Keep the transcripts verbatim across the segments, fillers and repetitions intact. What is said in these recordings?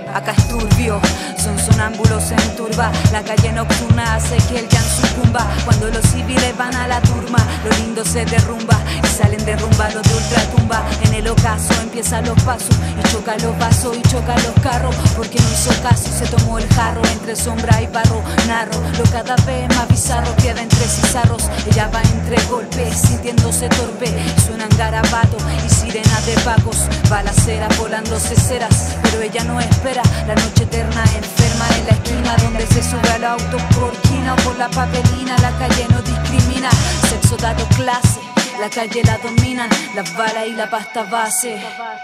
acá es turbio. Son sonámbulos en turba, la calle nocturna hace que el llan sucumba. Cuando los civiles van a la turma, lo lindo se derrumba y salen derrumbados de ultratumba. En el ocaso empiezan los pasos y choca los vasos y choca los carros, porque no hizo caso, se tomó el jarro entre sombra y barro. Narro lo cada vez más bizarro, queda entre cizarros. Ella va entre golpes, sintiéndose torpe, suenan garabatos y sirenas de pacos, balaceras volando ceceras, pero ella no espera la noche eterna enferma en la esquina donde se sube al auto por quina o por la papelina. La calle no discrimina, sexo, dato, clase, la calle la dominan las balas y la pasta base.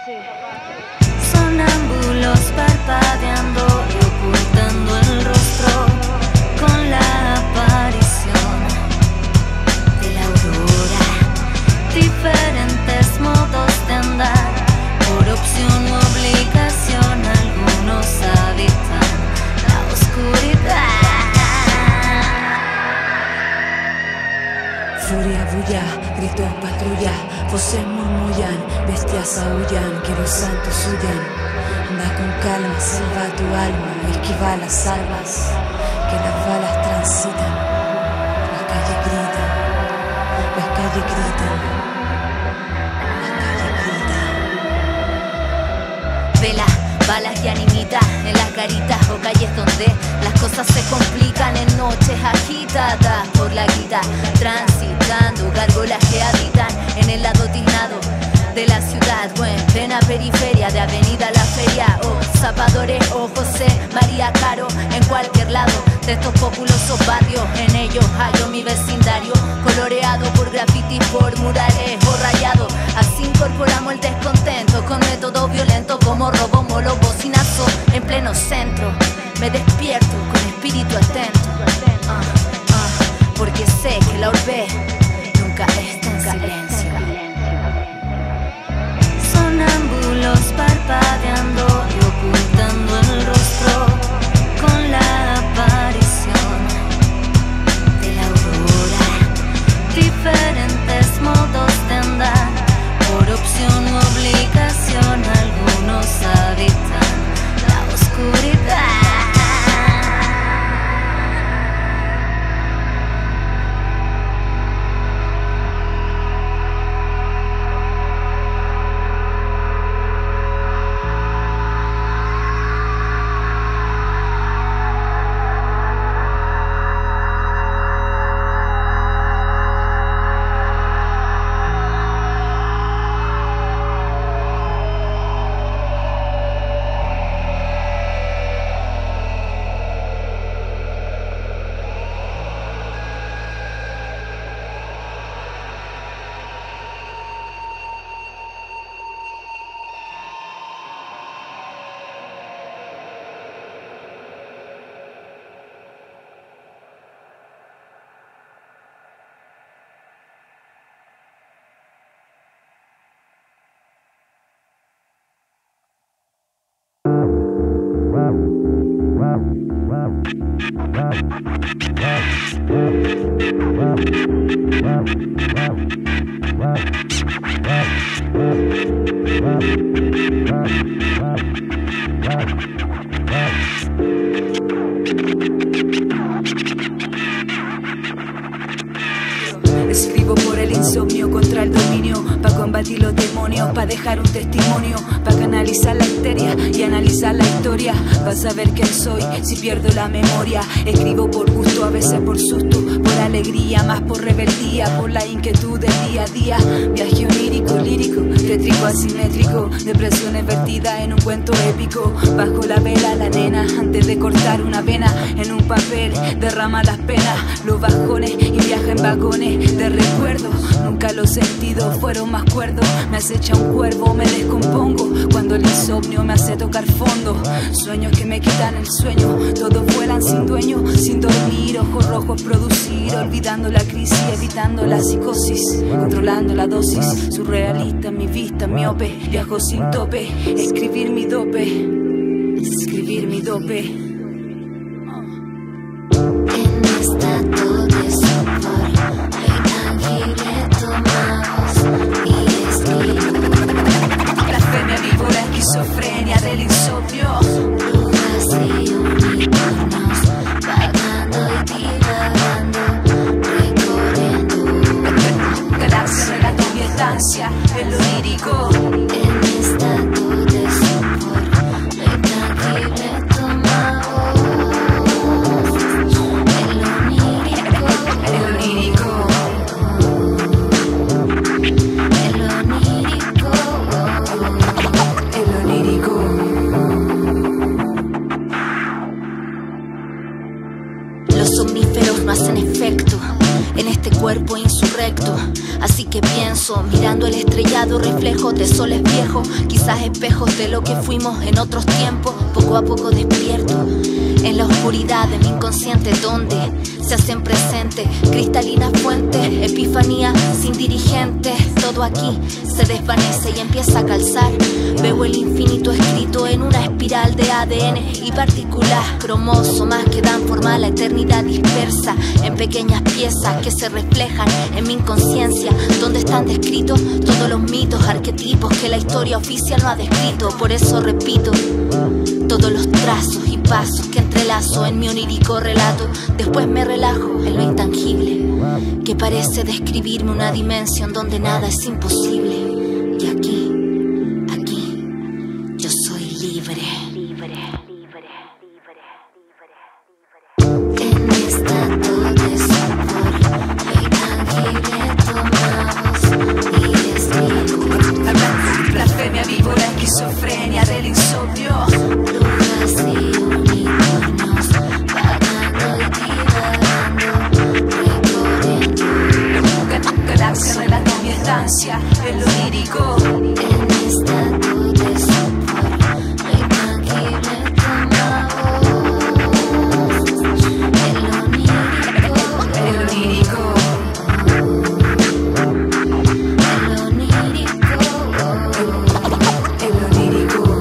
Sonámbulos parpadeando y ocultando el rostro con la aparición de la aurora. Diferentes modos de andar, por opción u obligación, algunos habitan la oscuridad. Furia, bulla, gritos, patrulla, voces murmullan, bestias aullan, que los santos huyan. Anda con calma, salva tu alma, esquiva las armas, que las balas transitan. Las calles gritan, las calles gritan, las calles gritan. Vela, balas y animitas en las caritas o calles donde las cosas se complican en noches agitadas por la guita, transitando gárgolas que habitan en el lado tiznado de la ciudad, o en plena periferia de Avenida La Feria, o Zapadores o José María Caro, en cualquier lado de estos populosos barrios. En ellos hallo mi vecindario, coloreado por grafitis, por murales o rayado. Así incorporamos el descontento con método violento como robo, molo, bocinazo en pleno centro. Me despierto con espíritu atento, uh, uh, porque sé que la orbe nunca está en silencio. Sonámbulos parpadeando y ocultando el rostro con la aparición de la aurora. Diferentes modos de andar, por opción u obligación, algunos habitan la oscuridad. Escribo por el insomnio, contra el dominio, pa' combatir los demonios, pa' dejar un testimonio, pa' canalizar la histeria y analizar la historia, pa' saber quién soy si pierdo la memoria. Escribo por gusto, a veces por susto, por alegría, más por rebeldía, por la inquietud del día a día. Viaje onírico, lírico, tétrico, asimétrico, depresiones vertidas en un cuento épico. Bajo la vela la nena, antes de cortar una vena, en un papel derrama las penas, los bajones y viaja en vagones de recuerdo. Nunca los sentidos fueron más cuerdos. Me acecha un cuervo, me descompongo cuando el insomnio me hace tocar fondo. Sueños que me quitan el sueño, todos vuelan sin dueño, sin dormir, ojos rojos producir, olvidando la crisis, evitando la psicosis, controlando la dosis, surrealista mi vista miope, viajo sin tope, escribir mi dope, escribir mi dope. esquizofrenia del insomnio. Brujas y unicornios, vagando y divagando, recorriendo Galaxia, relato mi estancia en lo lírico. en estado de sopor, lo intangible toma voz. En lo onírico, En lo lírico. en lo onírico. En lo lírico. Los somníferos no hacen efecto en este cuerpo insurrecto. Así que pienso, mirando el estrellado reflejo de soles viejos, quizás espejos de lo que fuimos en otros tiempos. Poco a poco despierto en la oscuridad de mi inconsciente, donde se hacen presentes cristalinas fuentes, epifanía sin dirigentes. Todo aquí se desvanece y empieza a calzar. Veo el infinito escrito en una espiral de A D N y partículas cromosomas que dan forma a la eternidad dispersa en pequeñas piezas que se reflejan en mi inconsciencia, donde están descritos todos los mitos, arquetipos que la historia oficial no ha descrito. Por eso repito todos los trazos y pasos que entrelazo en mi onírico relato. Después me relajo en lo intangible, que parece describirme una dimensión donde nada es imposible. Y aquí, aquí, yo soy libre. En estado de sopor, lo intangible toma voz y escribo. Blasfemia vivo, la esquizofrenia del insomnio. Brujas y unicornios, vagando y divagando, recorriendo Galaxia, relato mi estancia en lo lírico. en estado de sopor, lo intangible toma voz. En lo onírico, En lo lírico. en lo onírico. En lo lírico.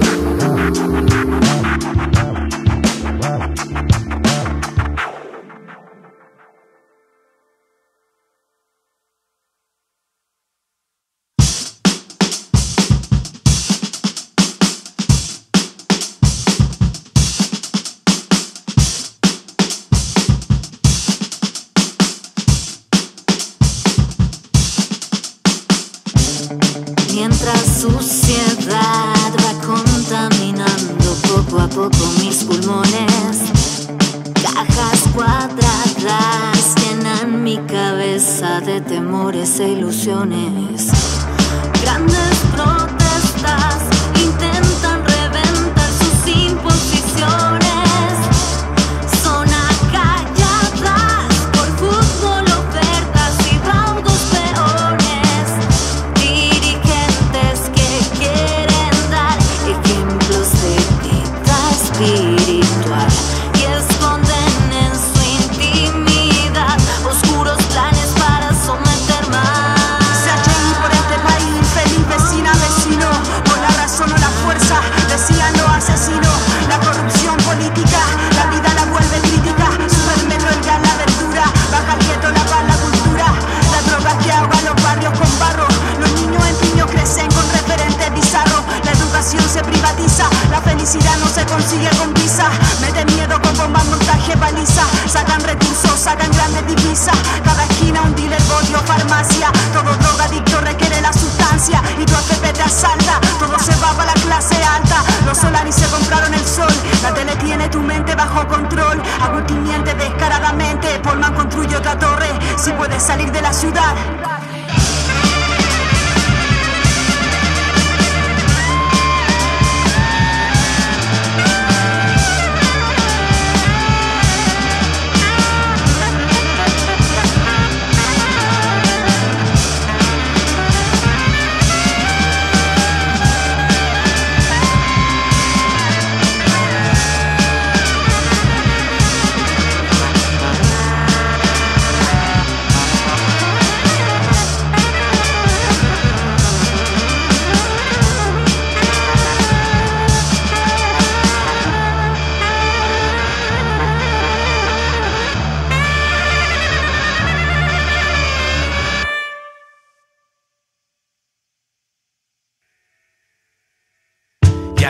Mientras suciedad va contaminando poco a poco mis pulmones, cajas cuadradas llenan mi cabeza de temores e ilusiones. Grandes protestas intentan reventar sus imposiciones. Son acalladas por fútbol, ofertas y raudos peones. Dirigentes que quieren dar ejemplos de vida espiritual y esconden en su intimidad oscuros planes para someter más. C H I por este país infeliz, vecina, vecino, por la razón o la fuerza, decían los asesinos. La corrupción política, la vida la vuelve crítica. Supermetro, el gas, la verdura, baja el gueto, la paz, la cultura. La droga que ahoga los barrios con barro. Los niños en niños crecen con referentes bizarros. La educación se privatiza, la felicidad no se consigue con visa. Meten miedo con bombas, montaje, baliza. Sacan recursos, sacan grandes divisas. Cada esquina un dealer, bodio, farmacia. Todo drogadicto requiere la sustancia y tu F P te asalta. Todo se va para la clase alta. Los Solaris se compraron el sol. La tele tiene tu mente bajo control. Agustín miente descaradamente. Polman construye otra torre. Si puedes salir de la ciudad.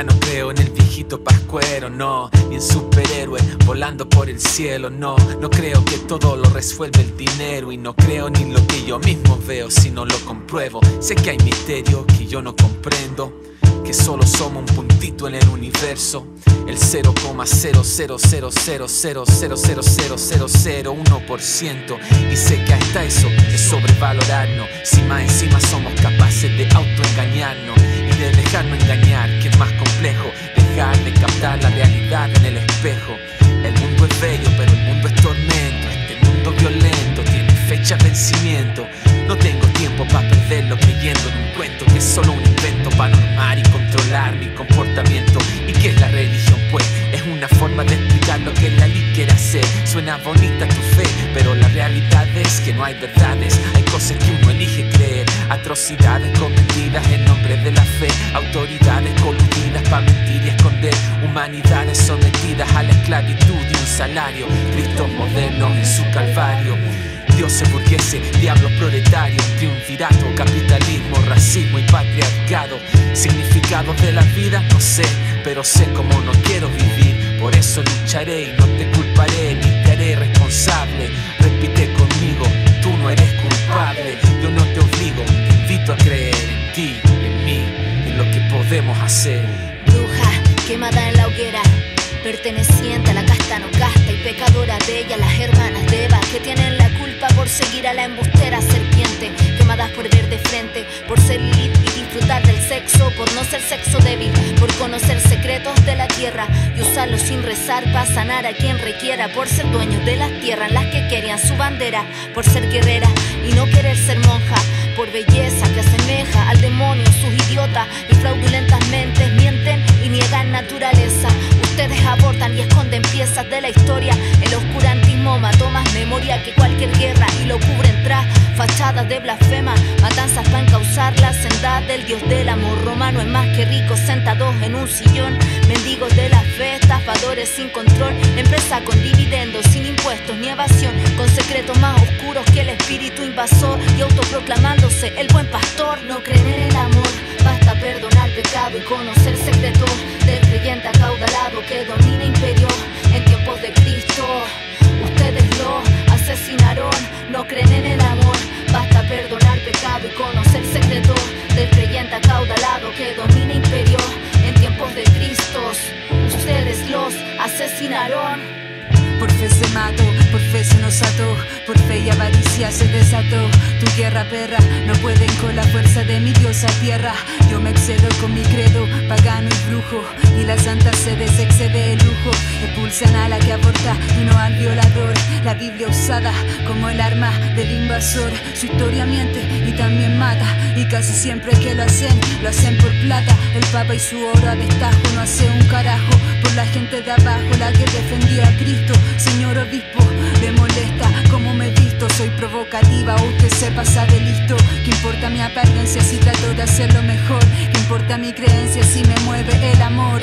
no creo en el viejito pascuero, no, ni en superhéroe volando por el cielo, no. No creo que todo lo resuelve el dinero, y no creo ni lo que yo mismo veo si no lo compruebo. Sé que hay misterios que yo no comprendo, que solo somos un puntito en el universo, el cero coma cero cero cero cero cero cero cero cero cero cero uno por ciento. Y sé que hasta eso es sobrevalorarnos, si más encima somos capaces de autoengañarnos y de dejarnos engañar, que es más complejo dejar de captar la realidad en el espejo. El mundo es bello, pero el mundo es tormento. Este mundo violento tiene fecha de vencimiento. No tengo tiempo para perderlo creyendo en un cuento que es solo un invento para normar y controlar mi comportamiento. ¿Y qué es la religión? Pues es una forma de explicar lo que la ley quiere hacer. Suena bonita tu fe, pero la realidad es que no hay verdades. Hay cosas que uno elige creer, atrocidades cometidas en nombre de la fe, autoridades coludidas para mentir y esconder, humanidades sometidas a la esclavitud de un salario, Cristo moderno en su calvario. Dioses burgueses, diablos proletarios, triunvirato, capitalismo, racismo y patriarcado. Significado de la vida, no sé, pero sé cómo no quiero vivir. Por eso lucharé y no te culparé, ni te haré responsable. Repite conmigo, tú no eres culpable. Yo no te obligo, te invito a creer en ti, en mí, en lo que podemos hacer. Bruja quemada en la hoguera, perteneciente a la casta no casta y pecadora de ella, las hermanas de Eva, que tienen la culpa por seguir a la embustera serpiente, quemadas por ver de frente, por ser Lilith y disfrutar del sexo, por no ser sexo débil, por conocer secretos de la tierra y usarlos sin rezar para sanar a quien requiera, por ser dueños de las tierras en las que querían su bandera, por ser guerrera y no querer ser monja, por belleza que asemeja al demonio, sus idiotas y fraudulentas mentes mienten y niegan naturaleza. Ustedes abortan y esconden piezas de la historia. El oscurantismo mató más memoria que cualquier guerra y lo cubren tras fachadas de blasfema, matanzas para encauzar la senda del dios del amor. Romano es más que ricos sentados en un sillón, mendigos de la fe, estafadores sin control, empresa con dividendos, sin impuestos ni evasión, con secretos más oscuros que el espíritu invasor y autoproclamándose el buen pastor. No creen en el amor, basta perdonar pecado y conocer secretos del creyente acaudalado que domina imperio en tiempos de Cristo. Ustedes lo asesinaron, no creen en el amor, basta perdonar pecado y conocer secretos del creyente acaudalado que domina imperio en tiempos de Cristo. Ustedes los asesinaron. Por fe se mató, por fe se nos ató, por fe y avaricia se desató. Tu guerra perra, no pueden con la fuerza de mi diosa tierra. Yo me excedo con mi credo, pagano y brujo, y la santa sede se excede el lujo. Expulsan a la que aborta y no al violador. La Biblia usada como el arma del invasor. Su historia miente y también mata, y casi siempre que lo hacen, lo hacen por plata. El papa y su oro a destajo no hace un carajo por la gente de abajo, la que defendía a Cristo. Señor obispo, le molesta cómo me he visto, soy provocativa, usted se pasa de listo. ¿Qué importa mi apariencia si trato de hacerlo mejor? ¿Qué importa mi creencia si me mueve el amor?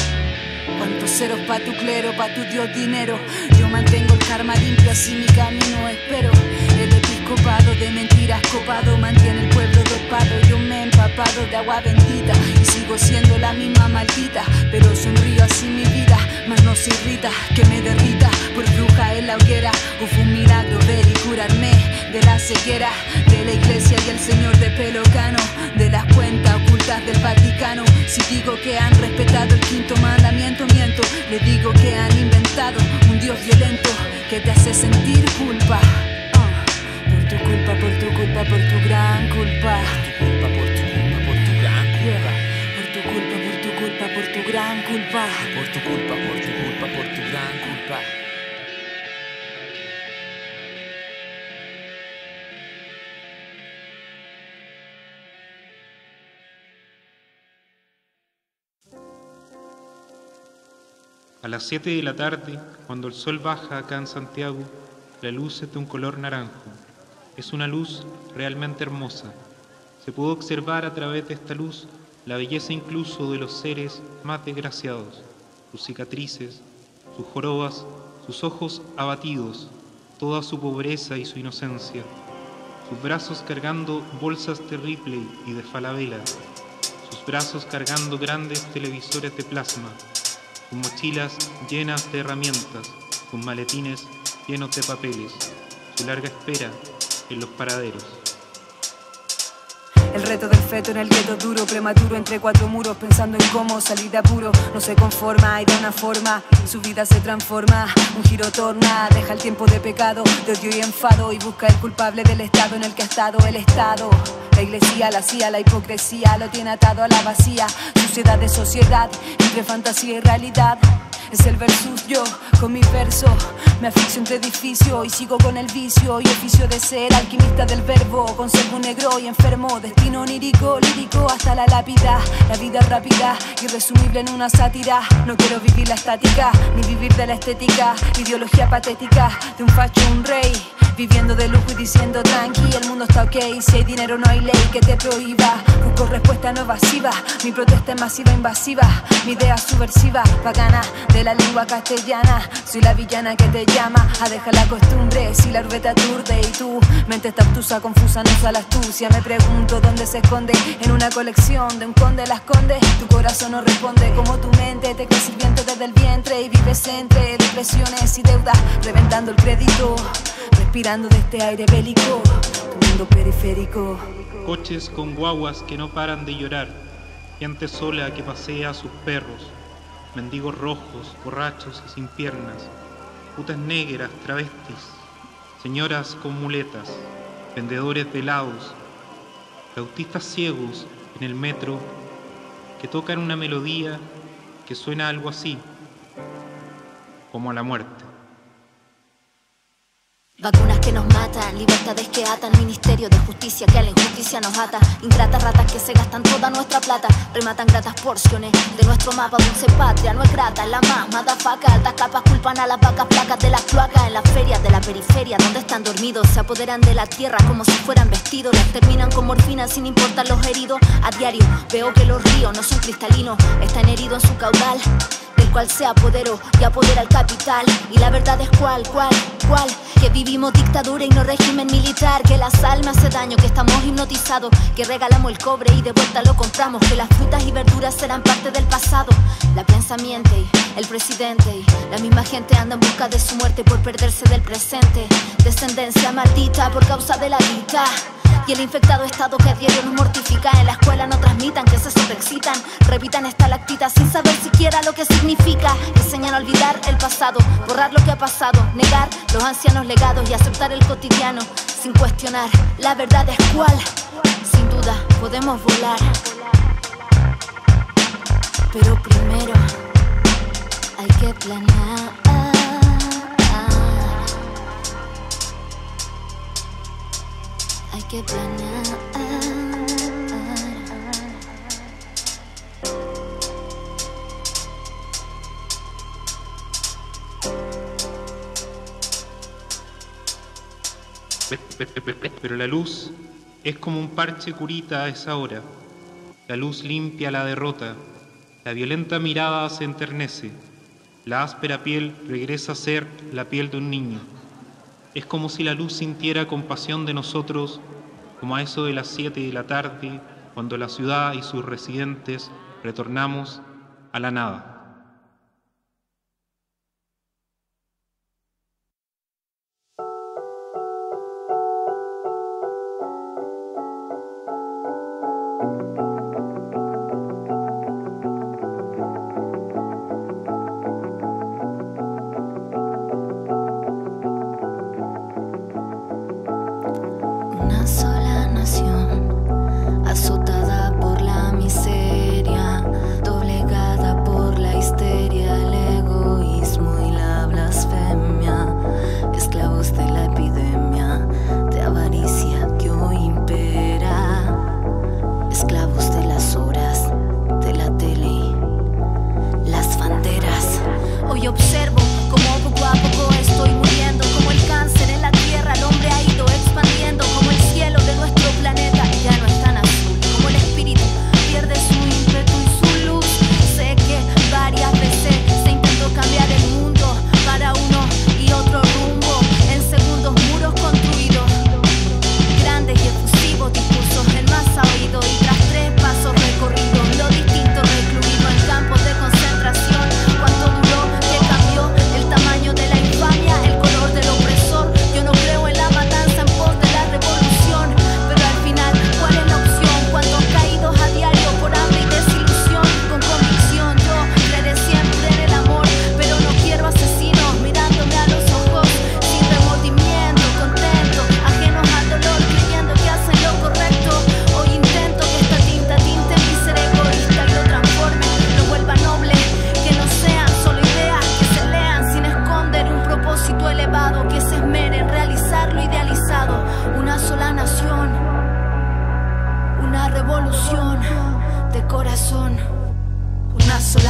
Cuántos ceros pa' tu clero, pa' tu Dios dinero. Yo mantengo el karma limpio, así mi camino espero. El episcopado de mentiras copado mantiene el pueblo dopado. Yo me he empapado de agua bendita y sigo siendo la misma maldita, pero sonrío así mi vida, mas no se irrita que me derrita por bruja en la hoguera. O fue un milagro ver y curarme de la ceguera de la iglesia y el señor de pelo cano, de las cuentas ocultas del Vaticano. Si digo que han respetado el quinto mandamiento, miento. Le digo que han inventado un Dios violento que te hace sentir culpa. uh, Por tu culpa, por tu culpa, por tu gran culpa. Por tu culpa, por tu culpa, por tu gran culpa. Por tu culpa, por tu culpa, por tu gran culpa. Por tu culpa, por tu culpa, por tu gran culpa. A las siete de la tarde, cuando el sol baja acá en Santiago, la luz es de un color naranjo. Es una luz realmente hermosa. Se puede observar a través de esta luz la belleza incluso de los seres más desgraciados, sus cicatrices, sus jorobas, sus ojos abatidos, toda su pobreza y su inocencia, sus brazos cargando bolsas terribles y de falabella, sus brazos cargando grandes televisores de plasma, sus mochilas llenas de herramientas, sus maletines llenos de papeles, su larga espera en los paraderos. El reto del feto en el gueto duro, prematuro entre cuatro muros, pensando en cómo salir de apuro. No se conforma y de una forma su vida se transforma. Un giro torna, deja el tiempo de pecado, de odio y enfado, y busca el culpable del estado en el que ha estado el Estado. La iglesia, la C I A, la hipocresía lo tiene atado a la vacía suciedad de sociedad, entre fantasía y realidad. Es el versus yo, con mi verso me asfixio entre edificio y sigo con el vicio y oficio de ser alquimista del verbo. Conservo un negro y enfermo, destino onírico, lírico hasta la lápida. La vida rápida, irresumible en una sátira. No quiero vivir la estática, ni vivir de la estética. Ideología patética de un facho, un rey, viviendo de lujo y diciendo tranqui, el mundo está ok. Si hay dinero no hay ley que te prohíba. Busco respuesta no evasiva, mi protesta es masiva, invasiva. Mi idea subversiva, pagana, de la lengua castellana. Soy la villana que te llama a dejar la costumbre. Si la ruleta aturde y tu mente está obtusa, confusa, no usa la astucia. Me pregunto dónde se esconde, en una colección de un conde la esconde. Tu corazón no responde como tu mente, te crees sirviente desde el vientre y vives entre depresiones y deudas, reventando el crédito, respirando de este aire bélico, tu mundo periférico. Coches con guaguas que no paran de llorar, gente sola que pasea a sus perros, mendigos rojos, borrachos y sin piernas, putas negras, travestis, señoras con muletas, vendedores de helados, autistas ciegos en el metro que tocan una melodía que suena algo así, como a la muerte. Vacunas que nos matan, libertades que atan, ministerio de justicia que a la injusticia nos ata, ingratas ratas que se gastan toda nuestra plata, rematan gratas porciones de nuestro mapa. Dulce patria no es grata, es la más madafaca. Altas capas culpan a las vacas placas de las cloacas. En las ferias de la periferia donde están dormidos, se apoderan de la tierra como si fueran vestidos, las terminan con morfina sin importar los heridos. A diario veo que los ríos no son cristalinos, están heridos en su caudal, del cual se apoderó y apodera el capital. Y la verdad es cuál, cuál, cuál, que vivimos dictadura y no régimen militar, que la sal me hace daño, que estamos hipnotizados, que regalamos el cobre y de vuelta lo compramos, que las frutas y verduras serán parte del pasado. La prensa miente y el presidente y la misma gente anda en busca de su muerte por perderse del presente. Descendencia maldita por causa de la guita y el infectado estado que a diario nos mortifica. En la escuela no transmitan, que se sobreexcitan, repitan esta lactita sin saber siquiera lo que significa. Enseñan a olvidar el pasado, borrar lo que ha pasado, negar los ancianos legados y aceptar el cotidiano sin cuestionar. La verdad es cuál, sin duda podemos volar, pero primero hay que planear. Hay que planear. Pero la luz es como un parche curita a esa hora. La luz limpia la derrota, la violenta mirada se enternece, la áspera piel regresa a ser la piel de un niño. Es como si la luz sintiera compasión de nosotros, como a eso de las siete de la tarde, cuando la ciudad y sus residentes retornamos a la nada. Una sola nación, azotada por la miseria, doblegada por la histeria, el egoísmo y la blasfemia, esclavos de la epidemia de avaricia que hoy impera, esclavos de las horas, de la tele, las banderas. Hoy observo como poco a poco estoy muriendo, como el cáncer en la tierra, el hombre ha ido expandiendo, como el cielo de nuestro planeta ya no es tan azul, como el espíritu pierde su ímpetu y su luz. Sé que varias veces se intentó cambiar el mundo para uno y otro rumbo, en segundos muros construidos, grandes y efusivos discursos, el más oído, y tras tres pasos recorridos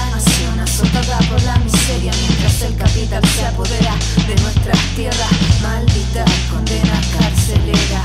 la nación azotada por la miseria, mientras el capital se apodera de nuestras tierras. Maldita condena carcelera.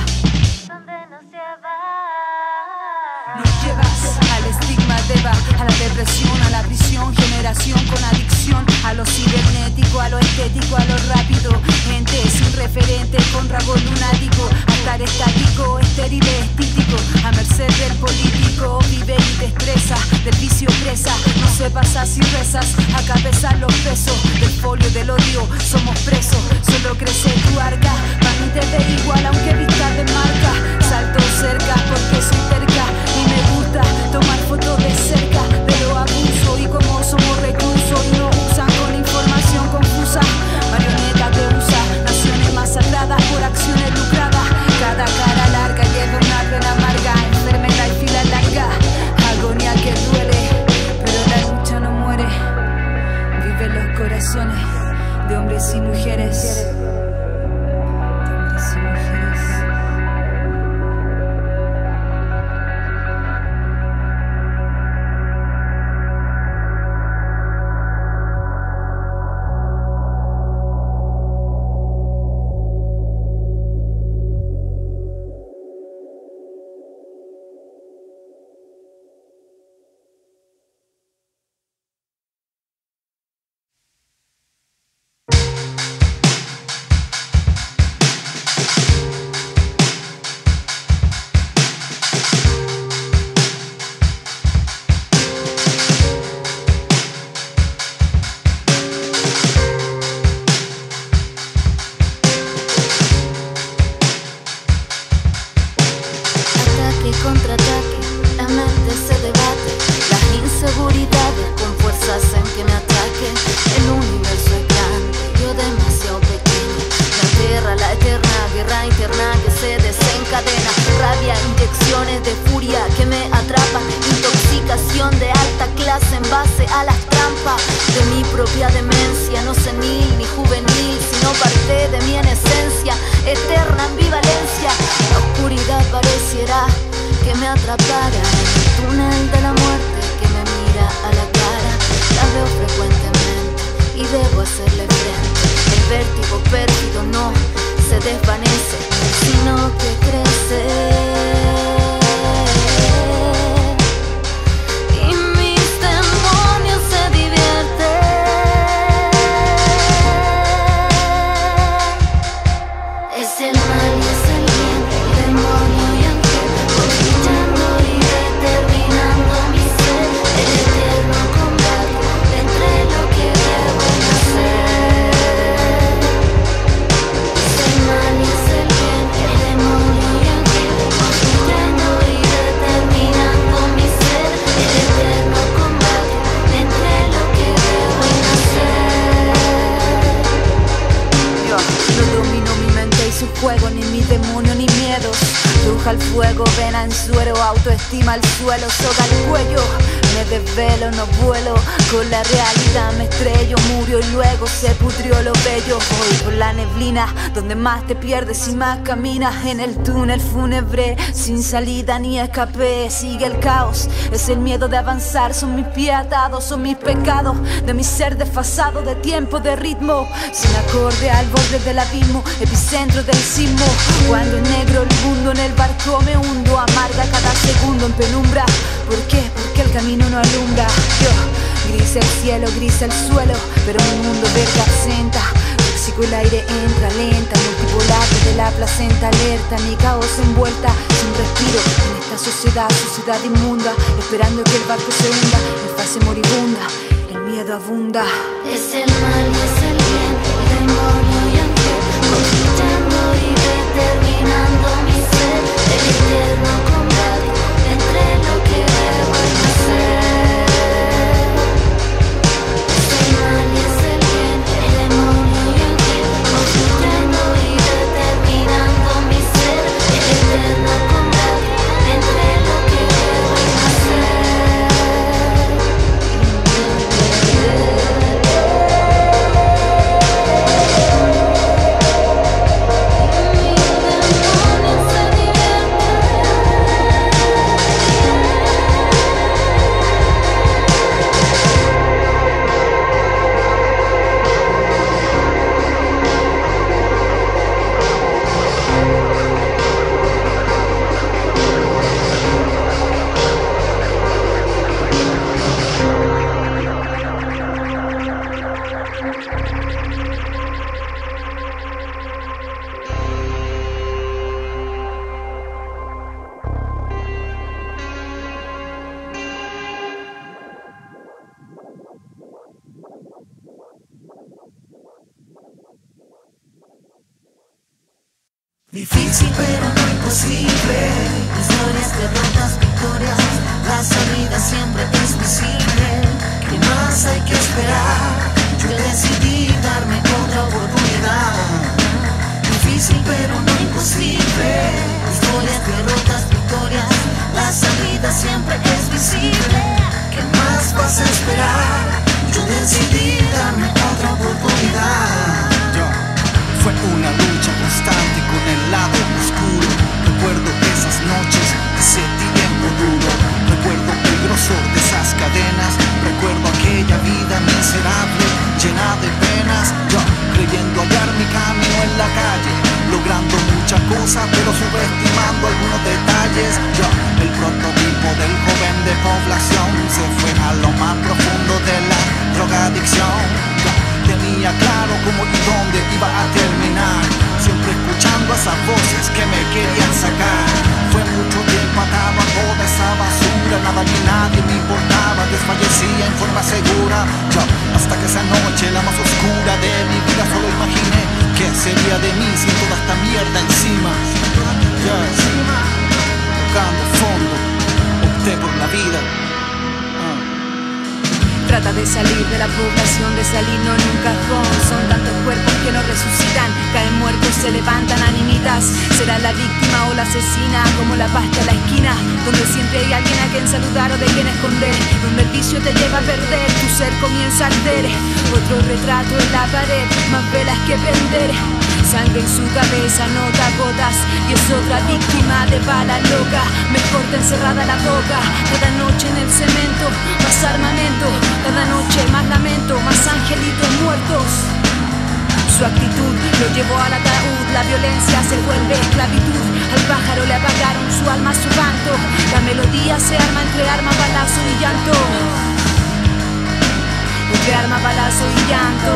Nos llevas al estigma deba, a la depresión, a la prisión, generación con adicción, a lo cibernético, a lo estético, a lo rápido. Gente sin referente, con rabo lunático, a estar estático, estéril, estítico, a merced del político. Vive y te estresa, del vicio presa. No se pasa si rezas, acá pesan los pesos del folio del odio. Somos presos, solo crece tu arca. Para mí te ve igual aunque vista de marca. Salto cerca porque soy terca y me gusta tomar fotos de cerca, pero abuso y como somos reclusos y nos usan con información confusa. Marionetas de U S A, naciones masacradas por acciones lucradas. Cada cara larga lleva una pena amarga, enfermedad y fila larga, agonía que duele, pero la lucha no muere. Vive en los corazones de hombres y mujeres. Autoestima al suelo, soga al cuello. Me desvelo, no vuelo con la realidad, me estrello, murió y luego se pudrió lo bello. Voy por la neblina, donde más te pierdes y más caminas. En el túnel fúnebre, sin salida ni escape, sigue el caos. Es el miedo de avanzar, son mis pies atados, son mis pecados, de mi ser desfasado, de tiempo, de ritmo. Sin acorde al borde del abismo, epicentro del sismo. Cuando en negro el mundo en el barco me hundo, amarga cada segundo en penumbra. ¿Por qué? Porque el camino no alumbra. Yo, gris el cielo, gris el suelo, pero mi mundo verde absenta. Tóxico el aire entra lenta, multipolar de la placenta alerta. Mi caos envuelta, sin respiro en esta sociedad, sociedad inmunda, esperando que el barco se hunda en fase moribunda. El miedo abunda. Es el mal y es el bien, el demonio y ángel, construyendo y determinando mi ser. El eterno combate entre lo que debo y nacer. Es el mal y es el bien, el demonio y ángel, construyendo y determinando mi ser. El eterno combate entre lo que debo y nacer. Mi demonio se divierte. Difícil pero no imposible. Historias, derrotas, victorias. La salida siempre es visible. ¿Qué más hay que esperar? Yo decidí darme otra oportunidad. Difícil pero no imposible. Historias, derrotas, victorias. La salida siempre es visible. ¿Qué más vas a esperar? Yo decidí darme otra oportunidad. Fue una lucha constante con el lado oscuro. Recuerdo esas noches, ese tiempo duro. Recuerdo el grosor de esas cadenas. Recuerdo aquella vida miserable, llena de penas. Yo creyendo hallar mi camino en la calle, logrando muchas cosas pero subestimando algunos detalles. Yo, el prototipo del joven de población, se fue a lo más profundo de la drogadicción. Tenía claro cómo y dónde iba a terminar, siempre escuchando a esas voces que me querían sacar. Fue mucho tiempo atado a toda esa basura, nada ni nadie me importaba, desfallecía en forma segura. Yo, hasta que esa noche, la más oscura de mi vida, solo imaginé qué sería de mí sin toda esta mierda encima. Yo, tocando fondo, opté por la vida. Trata de salir de la población, de salir no en un cajón. Son tantos cuerpos que no resucitan, caen muertos, se levantan animitas. Será la víctima o la asesina, como la pasta en la esquina, donde siempre hay alguien a quien saludar o de quien esconder, donde el vicio te lleva a perder, tu ser comienza a arder. Otro retrato en la pared, más velas que prender. Sangre en su cabeza, nota gotas, y es otra víctima de bala loca. Mejor te encerrada la boca. Cada noche en el cemento, más armamento. Cada noche más lamento, más angelitos muertos. Su actitud lo llevó al ataúd. La violencia se vuelve esclavitud. Al pájaro le apagaron su alma, su canto. La melodía se arma entre arma, balazo y llanto. Entre arma, balazo y llanto.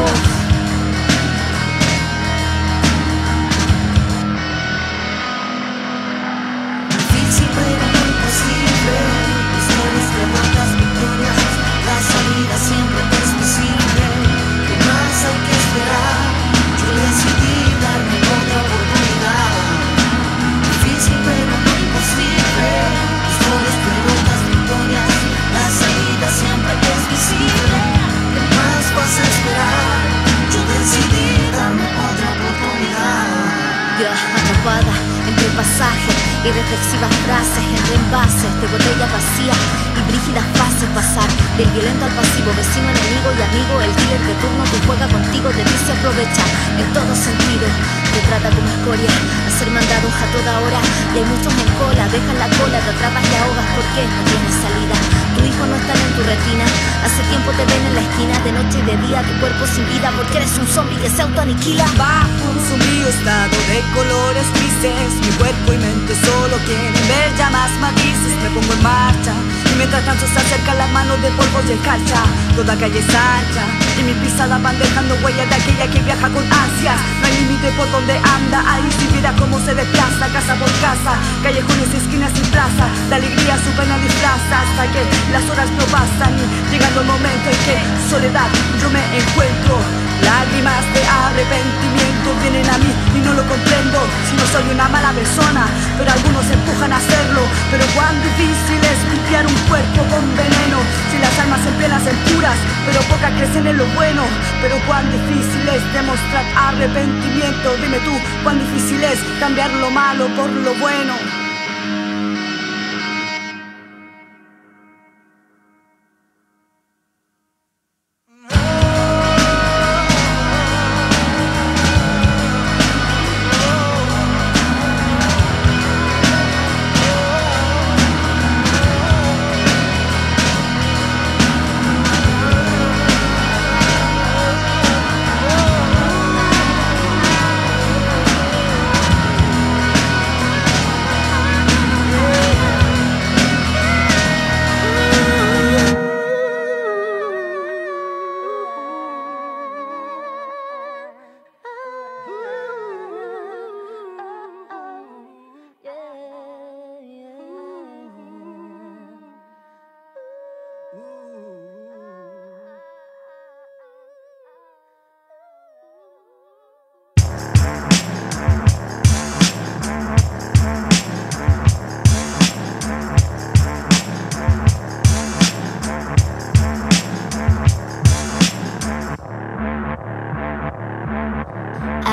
Historias, derrotas, victorias. La salida siempre es visible. ¿Qué más hay que esperar? Yo decidí darme otra oportunidad. Difícil pero no imposible. Historias, derrotas, victorias. La salida siempre es visible. ¿Qué más vas a esperar? Yo decidí darme otra oportunidad. Ya atrapada entre pasajes y reflexivas frases, entre envases de botella vacía y brígidas fases. Pasar del violento al pasivo, vecino, enemigo y amigo. El dealer de turno que juega contigo de ti se aprovecha en todo sentido. Te trata como escoria, a ser mandados a toda hora. Y hay muchos en cola, dejan la cola, te atrapas y ahogas porque no tienes salida. Tu hijo no está en tu retina, hace tiempo te ven en la esquina. De noche y de día, tu cuerpo sin vida, porque eres un zombie que se autoaniquila. Bajo un sombrío estado de colores grises, mi cuerpo y mente solo quieren ver ya más matices. Me pongo en marcha y mientras tanto se acercan las manos de polvo y escarcha. Toda calle es ancha y mis pisadas van dejando huellas de aquella que viaja con ansias. No hay límite por donde anda, ahí si viera cómo se desplaza, casa por casa, callejones, esquinas y plaza. La alegría su pena disfraza hasta que las horas no pasan y llegando el momento en que soledad yo me encuentro. Lágrimas de arrepentimiento vienen a mí y no lo comprendo. Si no soy una mala persona, pero algunos empujan a hacerlo. Pero cuán difícil es limpiar un cuerpo con veneno. Si las almas en penas en puras, pero pocas crecen en lo bueno. Pero cuán difícil es demostrar arrepentimiento. Dime tú, cuán difícil es cambiar lo malo por lo bueno.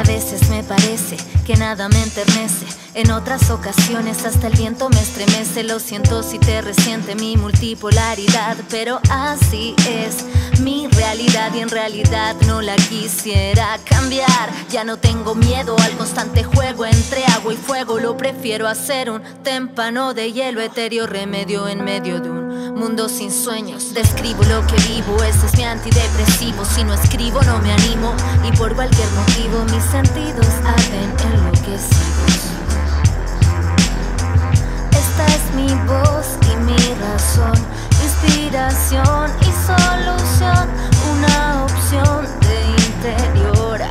A veces me parece que nada me enternece, en otras ocasiones hasta el viento me estremece. Lo siento si te resiente mi multipolaridad, pero así es mi realidad y en realidad no la quisiera cambiar. Ya no tengo miedo al constante juego entre agua y fuego, lo prefiero hacer un témpano de hielo etéreo, remedio en medio de un mundo sin sueños. Describo lo que vivo, ese es mi antidepresivo. Si no escribo no me animo y por cualquier motivo mis sentidos arden enloquecidos. Esta es mi voz y mi razón, inspiración y solución, una opción de interior a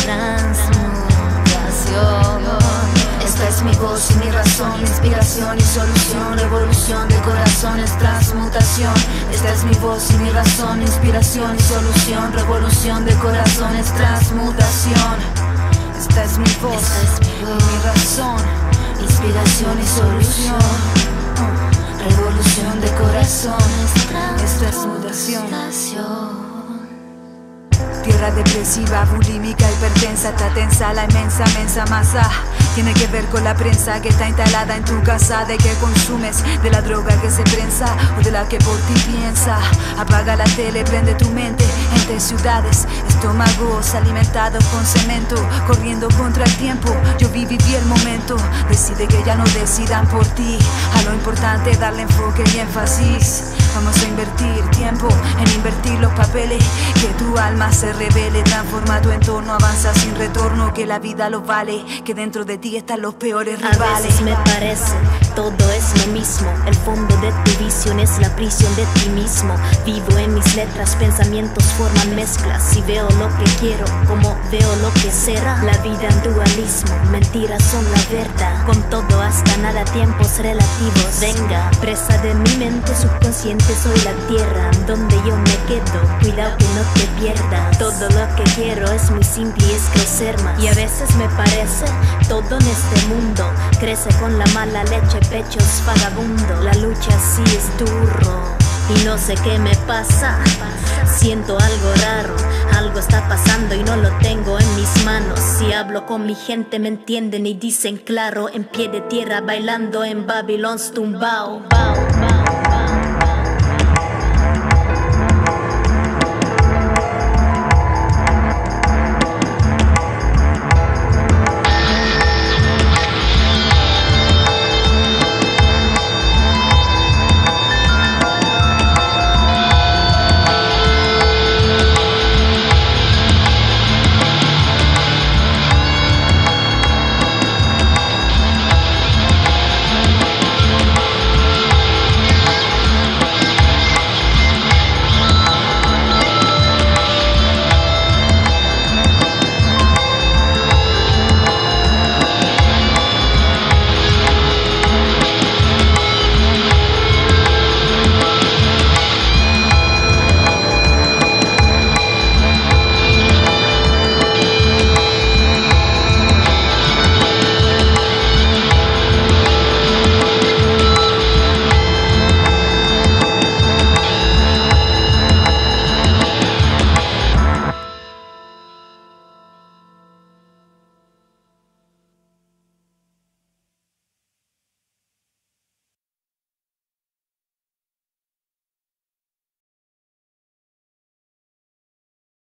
transmutación. Esta es mi voz y mi razón, inspiración y solución, revolución de corazones, transmutación. Esta es mi voz y mi razón, inspiración y solución, revolución de corazones, transmutación. Esta es mi voz y mi razón, inspiración y solución, revolución de corazones, transmutación. Tierra depresiva, bulímica, hipertensa, está tensa la inmensa, mensa masa. Tiene que ver con la prensa que está instalada en tu casa, de que consumes, de la droga que se prensa o de la que por ti piensa. Apaga la tele, prende tu mente, entre ciudades, estómagos alimentados con cemento, corriendo contra el tiempo. Yo vi, viví el momento, decide que ya no decidan por ti. A lo importante darle enfoque y énfasis. Vamos a invertir tiempo en invertir los papeles, que tu alma se revele, transforma tu entorno, avanza sin retorno, que la vida lo vale, que dentro de ti están los peores rivales. A veces me parece, todo es lo mismo, el fondo de tu visión es la prisión de ti mismo. Vivo en mis letras, pensamientos forman mezclas, y veo lo que quiero, como veo lo que será. La vida en dualismo, mentiras son la verdad, con todo hasta nada, tiempos relativos. Venga, presa de mi mente subconsciente, soy la tierra donde yo me quedo, cuidado que no te pierdas. Todo lo que quiero es muy simple y es crecer más. Y a veces me parece, todo en este mundo crece con la mala leche, pechos vagabundo. La lucha sí es duro y no sé qué me pasa. Siento algo raro, algo está pasando y no lo tengo en mis manos. Si hablo con mi gente me entienden y dicen claro, en pie de tierra bailando en Babylon's tumbao.